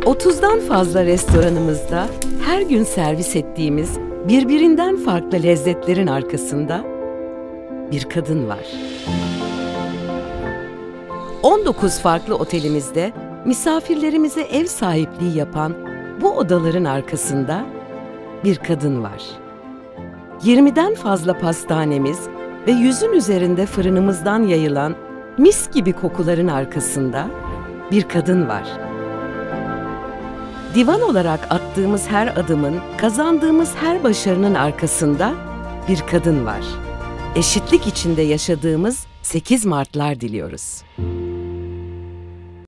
30'dan fazla restoranımızda her gün servis ettiğimiz birbirinden farklı lezzetlerin arkasında bir kadın var. 19 farklı otelimizde misafirlerimize ev sahipliği yapan bu odaların arkasında bir kadın var. 20'den fazla pastanemiz ve 100'ün üzerinde fırınımızdan yayılan mis gibi kokuların arkasında bir kadın var. Divan olarak attığımız her adımın, kazandığımız her başarının arkasında bir kadın var. Eşitlik içinde yaşadığımız 8 Mart'lar diliyoruz.